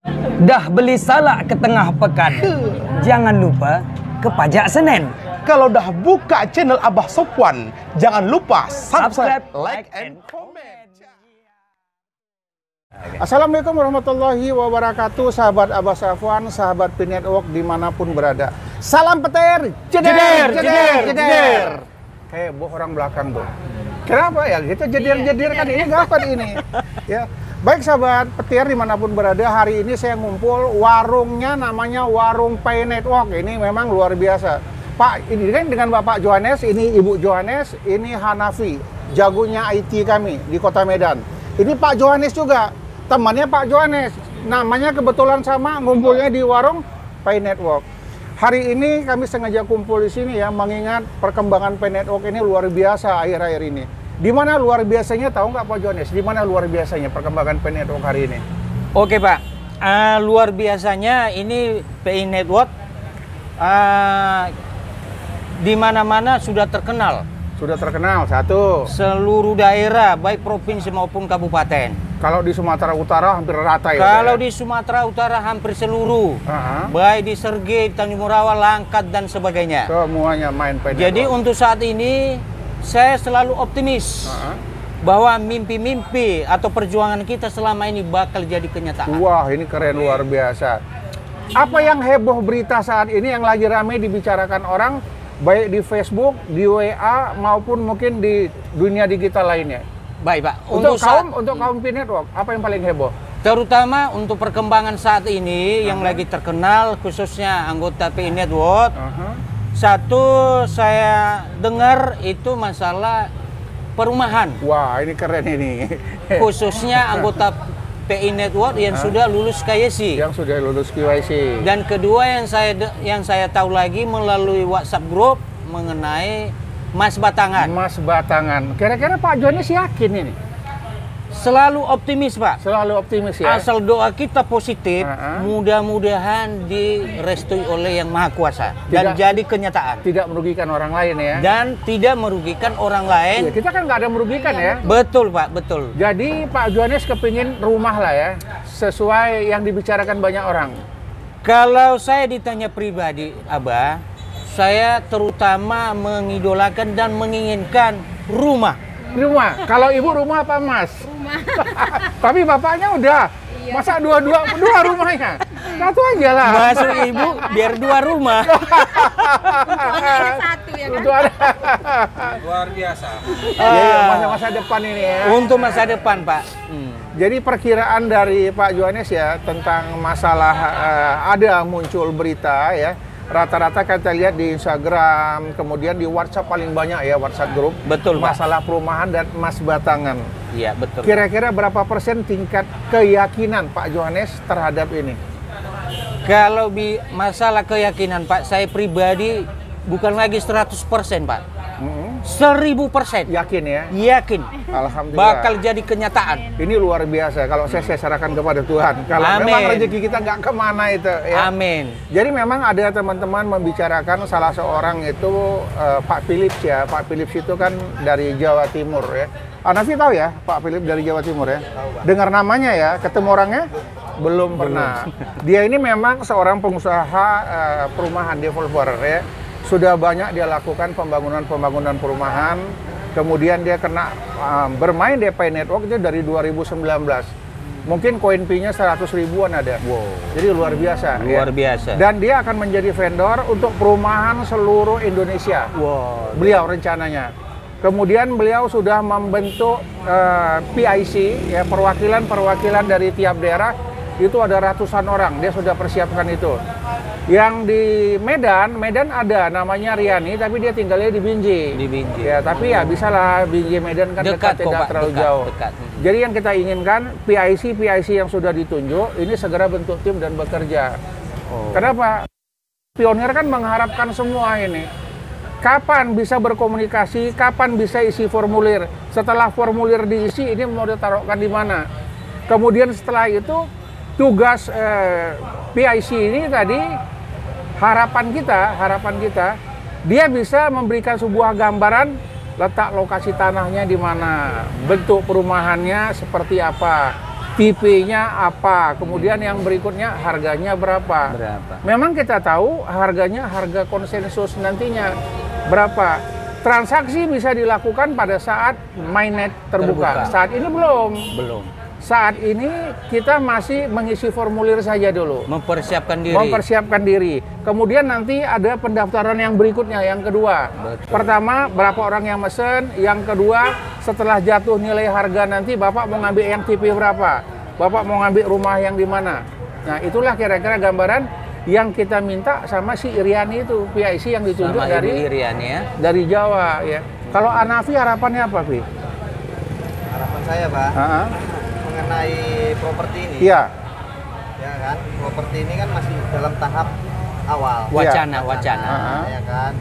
Dah beli salak ke tengah pekan, jangan lupa ke Pajak Senen. Kalau dah buka channel Abah Sopwan, jangan lupa subscribe, like, and comment. Assalamualaikum warahmatullahi wabarakatuh, sahabat Abah Sopwan, sahabat P-Network dimanapun berada. Salam petir, jeder. Heboh orang belakang tuh. Kenapa ya? Kita jeder kan ini kapan ini? Ya. Baik sahabat petir dimanapun berada, hari ini saya ngumpul warungnya namanya Warung P-Network. Ini memang luar biasa. Pak, ini kan dengan Bapak Johannes, ini Ibu Johannes, ini Hanafi, jagonya IT kami di Kota Medan. Ini Pak Johannes juga, temannya Pak Johannes. Namanya kebetulan sama, ngumpulnya di Warung P-Network. Hari ini kami sengaja kumpul di sini ya, mengingat perkembangan P-Network ini luar biasa akhir-akhir ini. Di mana luar biasanya, tahu nggak Pak Johannes? Di mana luar biasanya perkembangan P-Network hari ini? Oke Pak, luar biasanya ini P-Network di mana-mana sudah terkenal. Sudah terkenal, satu. Seluruh daerah, baik provinsi maupun kabupaten. Kalau di Sumatera Utara hampir rata ya? Kalau di Sumatera Utara hampir seluruh. Baik di Sergei, Tanjung Morawa, Langkat, dan sebagainya. Semuanya main P-Network. Jadi untuk saat ini, saya selalu optimis bahwa mimpi-mimpi atau perjuangan kita selama ini bakal jadi kenyataan. Wah, ini keren luar biasa. Apa yang heboh berita saat ini yang lagi ramai dibicarakan orang, baik di Facebook, di WA, maupun mungkin di dunia digital lainnya? Baik Pak. Untuk kaum P-Network, apa yang paling heboh? Terutama untuk perkembangan saat ini yang lagi terkenal, khususnya anggota P-Network. Satu, saya dengar itu masalah perumahan. Wah, ini keren ini. Khususnya anggota P-Network yang sudah lulus KYC. Yang sudah lulus KYC. Dan kedua yang saya tahu lagi melalui WhatsApp group mengenai Mas Batangan. Mas Batangan. Kira-kira Pak Johannes yakin ini? Selalu optimis Pak. Selalu optimis ya. Asal doa kita positif, mudah-mudahan direstui oleh Yang Maha Kuasa dan jadi kenyataan. Tidak merugikan orang lain ya. Dan tidak merugikan orang lain. Ya, kita kan nggak ada merugikan ya. Betul Pak, betul. Jadi Pak Johannes kepingin rumah lah ya, sesuai yang dibicarakan banyak orang. Kalau saya ditanya pribadi, Abah, saya terutama mengidolakan dan menginginkan rumah. Rumah. Kalau ibu rumah apa Mas? Rumah. Tapi bapaknya udah. Iya. Masa dua rumahnya? Satu aja lah. Masuk ibu biar dua rumah. Ada satu ya kan? Luar biasa. Masa-masa depan ini ya. Untuk masa depan Pak. Jadi perkiraan dari Pak Johannes ya tentang masalah ada muncul berita ya. Rata-rata kita lihat di Instagram, kemudian di WhatsApp paling banyak ya, WhatsApp grup. Betul, Pak. Masalah perumahan dan Mas Batangan. Iya, betul. Kira-kira berapa persen tingkat keyakinan Pak Johannes terhadap ini? Kalau masalah keyakinan Pak, saya pribadi bukan lagi 100% Pak. 1000%. Yakin ya? Yakin. Alhamdulillah. Bakal jadi kenyataan. Ini luar biasa. Kalau saya serahkan kepada Tuhan. Kalau memang rezeki kita nggak kemana itu. Ya. Amin. Jadi memang ada teman-teman membicarakan salah seorang itu Pak Philips ya. Pak Philips itu kan dari Jawa Timur ya. Hanafi tahu ya Pak Philips dari Jawa Timur ya? Dengar namanya ya, ketemu orangnya? Belum pernah. Dia ini memang seorang pengusaha perumahan, developer ya. Sudah banyak dia lakukan pembangunan perumahan. Kemudian dia kena bermain di P-Network itu dari 2019. Mungkin koin P-nya 100 ribuan ada. Wow. Jadi luar biasa. Luar biasa. Dan dia akan menjadi vendor untuk perumahan seluruh Indonesia. Wow. Beliau rencananya. Kemudian beliau sudah membentuk PIC, ya, perwakilan dari tiap daerah. Itu ada ratusan orang, dia sudah persiapkan itu. Yang di Medan ada namanya Riani, tapi dia tinggalnya di Binjai. Di Binjai. Ya, tapi ya bisa lah, Binjai Medan kan dekat tidak terlalu jauh. Dekat. Jadi yang kita inginkan PIC yang sudah ditunjuk ini segera bentuk tim dan bekerja. Kenapa? Pionir kan mengharapkan semua ini. Kapan bisa berkomunikasi, kapan bisa isi formulir. Setelah formulir diisi, ini mau ditaruhkan di mana. Kemudian setelah itu, tugas PIC ini tadi, harapan kita, dia bisa memberikan sebuah gambaran letak lokasi tanahnya di mana, bentuk perumahannya seperti apa, tipenya apa, kemudian yang berikutnya harganya berapa. Memang kita tahu harganya harga konsensus nantinya berapa. Transaksi bisa dilakukan pada saat mainnet terbuka. Saat ini belum. Saat ini kita masih mengisi formulir saja dulu. Mempersiapkan diri. Kemudian nanti ada pendaftaran yang berikutnya, yang kedua. Pertama, berapa orang yang mesen. Yang kedua, setelah jatuh nilai harga nanti, Bapak mau ngambil yang tipe berapa? Bapak mau ngambil rumah yang di mana? Nah, itulah kira-kira gambaran yang kita minta sama si Iriani itu, PIC yang ditunjuk dari Jawa. Ya. Kalau Anafi harapannya apa, Pi? Harapan saya, Pak. Mengenai properti ini, ya kan, properti ini kan masih dalam tahap awal, wacana, ya kan,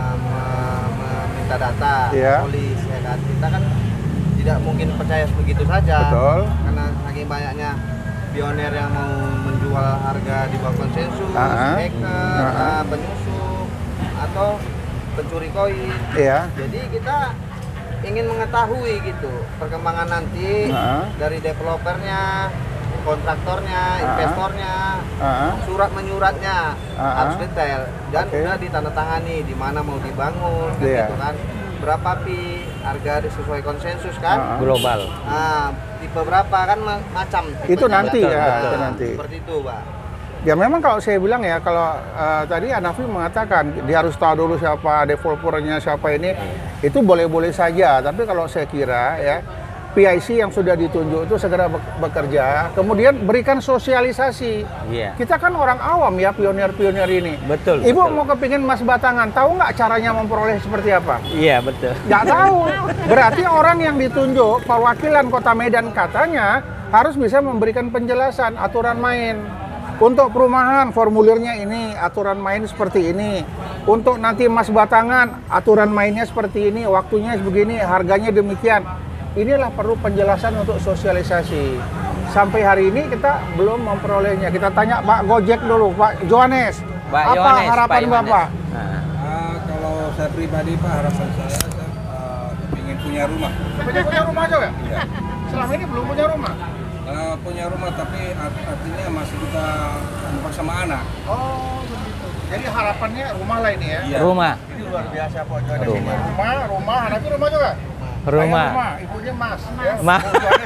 meminta data, polis, ya kan, kita kan tidak mungkin percaya begitu saja, karena saking banyaknya pionir yang mau menjual harga di bawah konsensus, hacker, penyusup, atau pencuri koin, jadi kita ingin mengetahui gitu perkembangan nanti dari developernya, kontraktornya, investornya, surat menyuratnya harus detail dan udah ditandatangani di mana mau dibangun, gitu kan, berapa pi harga sesuai konsensus kan, global. Nah, tipe berapa kan macam. Itu nanti itu nanti. Seperti itu, Pak. Ya memang kalau saya bilang ya, kalau tadi Anafi mengatakan dia harus tahu dulu siapa developernya, siapa ini, itu boleh-boleh saja. Tapi kalau saya kira ya, PIC yang sudah ditunjuk itu segera bekerja, kemudian berikan sosialisasi. Kita kan orang awam ya, pionir-pionir ini. Ibu mau kepingin emas batangan, tahu nggak caranya memperoleh seperti apa? Iya, betul. Nggak tahu. Berarti orang yang ditunjuk, perwakilan Kota Medan katanya, harus bisa memberikan penjelasan, aturan main. Untuk perumahan, formulirnya ini, aturan main seperti ini. Untuk nanti emas batangan, aturan mainnya seperti ini, waktunya begini, harganya demikian. Inilah perlu penjelasan untuk sosialisasi. Sampai hari ini kita belum memperolehnya. Kita tanya Pak Gojek dulu, Pak Johannes. Apa harapan Bapak? Kalau saya pribadi, Pak, harapan saya ingin punya rumah. Punya rumah juga? Iya. Selama ini belum punya rumah? Punya rumah, tapi artinya masih kita tempat sama anak. Oh, begitu. Jadi harapannya rumah lah ini ya? Iya. Rumah. Ini luar biasa Pak Johannes. Rumah, anaknya rumah juga? Rumah. Ibunya Mas. Ya? Mas.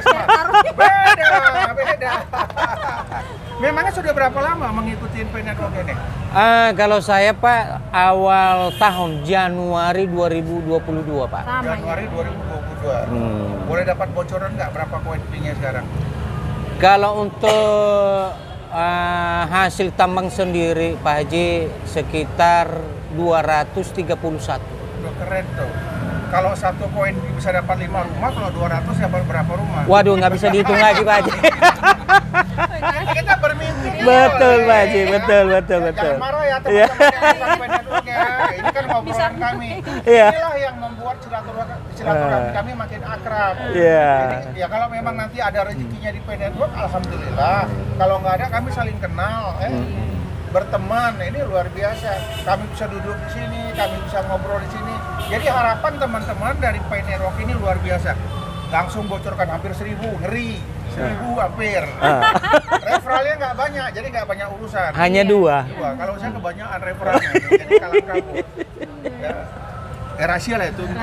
Beda. Memangnya sudah berapa lama mengikuti P-Network ini? Kalau saya, Pak, awal tahun Januari 2022, Pak. Januari 2022. Boleh dapat bocoran nggak berapa koin P-nya sekarang? Kalau untuk hasil tambang sendiri, Pak Haji, sekitar 231. Udah keren tuh. Kalau satu koin bisa dapat 5 rumah, kalau 200 dapat berapa rumah? Waduh, nggak bisa dihitung lagi, Pak Haji. Kita bermimpi. Betul, Pak Haji, betul. Jangan marah ya teman-teman yang P-Network-nya. Ini kan ngobrolan kami. Inilah yang membuat silaturahmi kami makin akrab. Jadi, ya kalau memang nanti ada rezekinya di P-Network, alhamdulillah. Kalau nggak ada, kami saling kenal. Berteman, ini luar biasa. Kami bisa duduk di sini, kami bisa ngobrol di sini. Jadi harapan teman-teman dari P-Network ini luar biasa. Langsung bocorkan hampir 1000, ngeri. 1000 hampir. Referralnya nggak banyak, jadi nggak banyak urusan. Hanya dua. Kalau saya kebanyakan referralnya, jadi kalah kabut. Ya. Rahasia lah itu.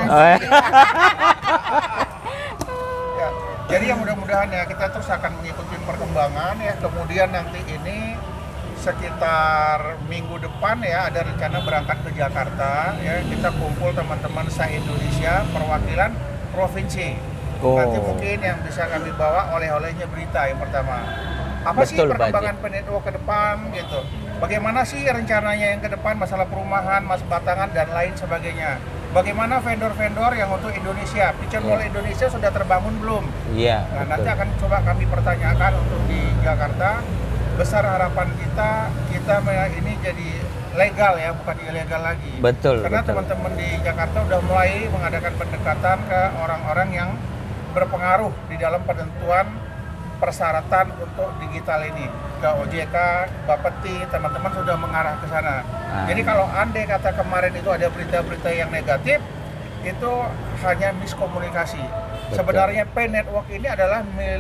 Ya. Jadi yang mudah-mudahan ya kita terus akan mengikuti perkembangan ya. Kemudian nanti ini sekitar minggu depan ya ada rencana berangkat ke Jakarta ya, kita kumpul teman-teman se-Indonesia perwakilan provinsi. Nanti mungkin yang bisa kami bawa oleh-olehnya berita yang pertama. Apa sih perkembangan P-Network ke depan gitu. Bagaimana sih rencananya yang ke depan masalah perumahan, mas batangan dan lain sebagainya. Bagaimana vendor-vendor yang untuk Indonesia, Kitchen Wall Indonesia sudah terbangun belum? Iya. Nah, nanti akan coba kami pertanyakan untuk di Jakarta. Besar harapan kita ini jadi legal ya, bukan ilegal lagi. Karena teman-teman di Jakarta udah mulai mengadakan pendekatan ke orang-orang yang berpengaruh di dalam penentuan persyaratan untuk digital ini. Ke OJK, Bapeti, teman-teman sudah mengarah ke sana. Jadi kalau andai kata kemarin itu ada berita-berita yang negatif, itu hanya miskomunikasi. Sebenarnya P-Network ini adalah milik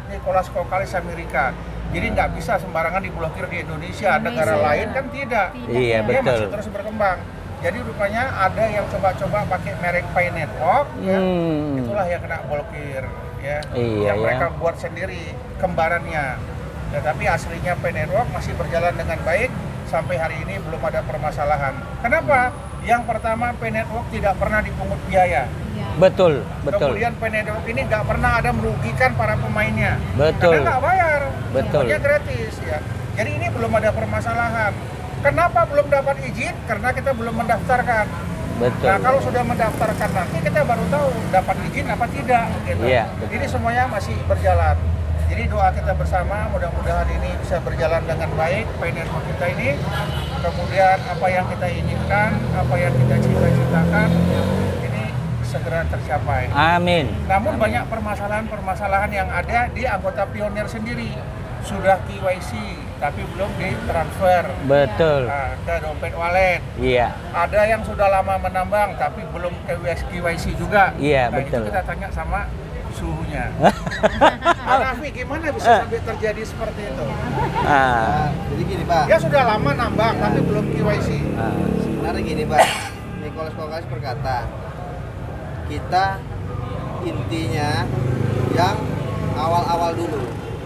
Nicholas Kokalis Amerika. Jadi nggak bisa sembarangan diblokir di Indonesia, negara lain kan tidak. Iya, Dia masih betul. terus berkembang. Jadi rupanya ada yang coba-coba pakai merek Pi Network, ya, itulah yang kena blokir, ya. Iya, Yang mereka ya. buat sendiri kembarannya. Tetapi aslinya Pi Network masih berjalan dengan baik sampai hari ini belum ada permasalahan. Kenapa? Yang pertama, Pi Network tidak pernah dipungut biaya. Betul, betul. Kemudian Pi Network ini nggak pernah ada merugikan para pemainnya. Betul. Karena nggak bayar, Betul. semuanya gratis ya. Jadi ini belum ada permasalahan. Kenapa belum dapat izin? Karena kita belum mendaftarkan. Betul. Nah kalau sudah mendaftarkan nanti kita baru tahu dapat izin apa tidak. Gitu. Iya, betul. Jadi semuanya masih berjalan. Jadi doa kita bersama mudah-mudahan ini bisa berjalan dengan baik Pi Network kita ini. Kemudian apa yang kita inginkan, apa yang kita cita-citakan ini segera tercapai. Amin. Namun banyak permasalahan-permasalahan yang ada di anggota pionir sendiri. Sudah KYC tapi belum ditransfer Betul. ke dompet wallet. Iya. Ada yang sudah lama menambang tapi belum KYC juga. Iya, Nah, betul. itu kita tanya sama suhunya. Raffi, gimana bisa sampai terjadi seperti itu? Ah. Jadi gini Pak, Dia sudah lama nambang tapi belum KYC. sebenarnya gini Pak, Nicholas Kokalis berkata, kita intinya yang awal-awal dulu,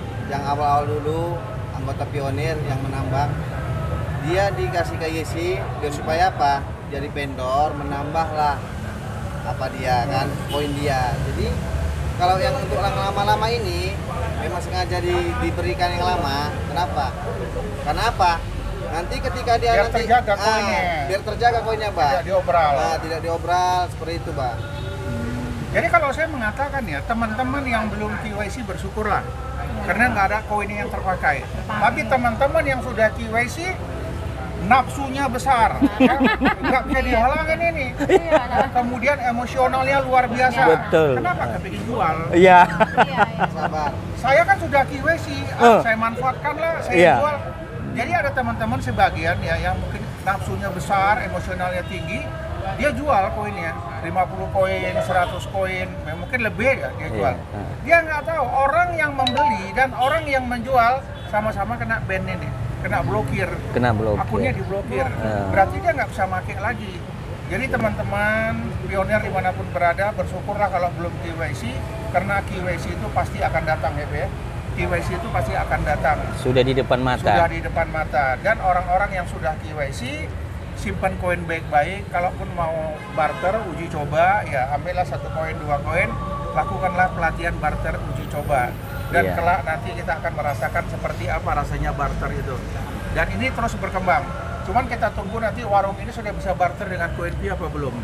anggota pionir yang menambang, dia dikasih KYC biar supaya apa? Jadi vendor menambahlah apa dia kan, poin dia. Jadi kalau yang untuk yang lama-lama ini memang sengaja diberikan yang lama. Kenapa? Karena apa? Nanti ketika dia Biar nanti terjaga koinnya. biar terjaga koinnya, Pak. Tidak diobral. Nah, tidak diobral seperti itu, Pak. Jadi kalau saya mengatakan ya, teman-teman yang belum KYC bersyukurlah. Karena nggak ada koin yang terpakai. Tapi teman-teman yang sudah KYC, nafsunya besar. Ya? Nggak bisa dihalangin ini. Kemudian emosionalnya luar biasa. Betul. Kenapa kepingin jual? Iya. Sabar. Saya kan sudah KYC, saya manfaatkan lah, saya Iya. jual. Jadi ada teman-teman sebagian ya yang mungkin nafsunya besar, emosionalnya tinggi, dia jual koinnya 50 koin, 100 koin, ya mungkin lebih ya dia jual. Iya. Dia nggak tahu orang yang membeli dan orang yang menjual sama-sama kena ban ini, kena blokir. Kena blokir. Akunnya diblokir. Ah. Berarti dia nggak bisa pakai lagi. Jadi teman-teman pionir dimanapun berada bersyukurlah kalau belum KYC, karena KYC itu pasti akan datang ya. KYC itu pasti akan datang. Sudah di depan mata. Sudah di depan mata. Dan orang-orang yang sudah KYC simpan koin baik-baik. Kalaupun mau barter uji coba, ya ambillah 1 koin 2 koin, lakukanlah pelatihan barter uji coba. Dan Iya. kelak nanti kita akan merasakan seperti apa rasanya barter itu. Dan ini terus berkembang. Cuman kita tunggu nanti warung ini sudah bisa barter dengan koin Pi apa belum?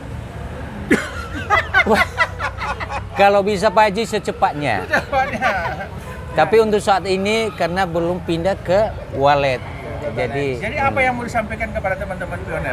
Kalau bisa Pak Haji secepatnya. Jawabannya. Tapi untuk saat ini karena belum pindah ke wallet. Jadi apa yang mau disampaikan kepada teman-teman pionir?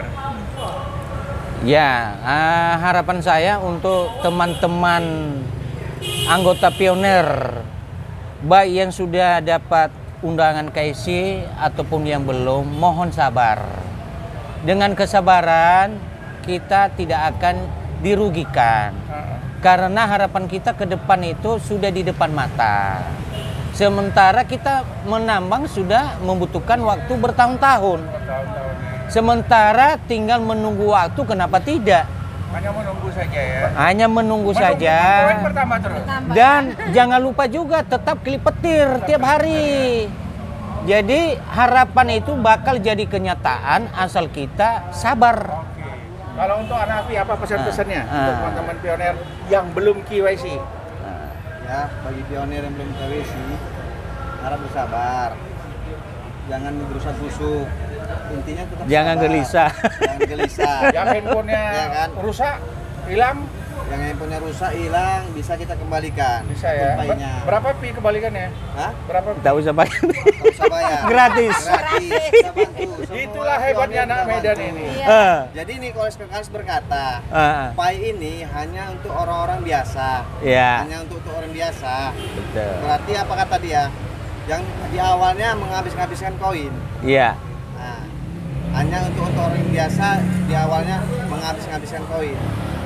ya, harapan saya untuk teman-teman anggota pionir baik yang sudah dapat undangan KYC ataupun yang belum, mohon sabar. Dengan kesabaran kita tidak akan dirugikan. Karena harapan kita ke depan itu sudah di depan mata. Sementara kita menambang sudah membutuhkan waktu bertahun-tahun. Bertahun-tahun ini. Sementara tinggal menunggu waktu, kenapa tidak? Hanya menunggu saja ya. Hanya menunggu Koin saja. bertambah terus. Dan jangan lupa juga tetap klip petir tiap hari. Jadi harapan itu bakal jadi kenyataan asal kita sabar. Oke. Kalau untuk Hanafi apa pesan-pesannya untuk teman-teman pionir yang belum KYC? Ya, bagi pionir yang belum KYC, harap bersabar. Jangan berusaha busuk. Intinya tetap Jangan sabar. gelisah. Jangan gelisah. Yang handphonenya Ya kan? rusak, hilang, Yang handphonenya rusak, hilang, bisa kita kembalikan. bisa ya. Tumpainya. Berapa Pi kembalikannya? Hah? Berapa Pi? Tak usah pakai. Tak usah bayar. Gratis. Gratis. Kita bantu. Semua Itulah hebatnya pionir anak kita Medan bantu. ini. Jadi Nicholas Kokalis berkata, Ah, Pi ini hanya untuk orang-orang biasa. ya, Hanya untuk orang biasa. betul. Berarti apa kata dia? Yang di awalnya menghabiskan koin. Iya, Nah, hanya untuk orang yang biasa di awalnya menghabiskan koin.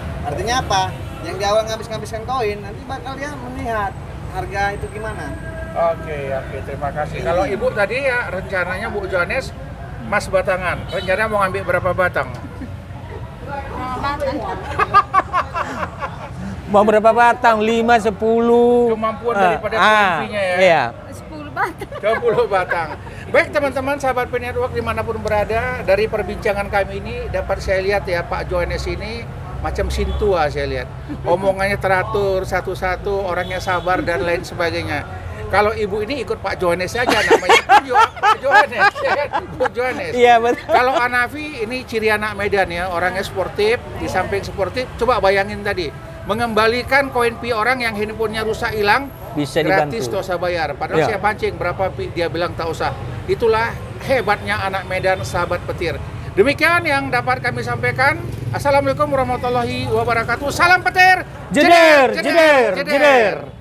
Artinya apa? Yang di awal menghabiskan koin nanti bakal dia melihat harga itu gimana. Oke, terima kasih. Kalau Ibu tadi ya rencananya Bu Johannes Mas Batangan. Rencananya mau ngambil berapa batang? Mau berapa batang? 5, 10. Kemampuan daripada pemimpinnya ya. Iya. 10 batang. 20 batang. Baik teman-teman sahabat P-Network dimanapun berada, dari perbincangan kami ini dapat saya lihat ya Pak Johannes ini macam sintua saya lihat. Omongannya teratur satu-satu, orangnya sabar dan lain sebagainya. Kalau ibu ini ikut Pak Johannes saja namanya Pak Johannes, ya kan? Bu Johannes. Iya betul. Kalau Hanafi ini ciri anak Medan ya, orangnya sportif, di samping sportif, coba bayangin tadi, mengembalikan koin pi orang yang handphonenya rusak hilang, Bisa gratis dibantu. tak usah bayar. Padahal Ya. saya pancing berapa pi, dia bilang tak usah. Itulah hebatnya anak Medan, sahabat petir. Demikian yang dapat kami sampaikan. Assalamualaikum warahmatullahi wabarakatuh. Salam petir. Jeder, jeder, jeder.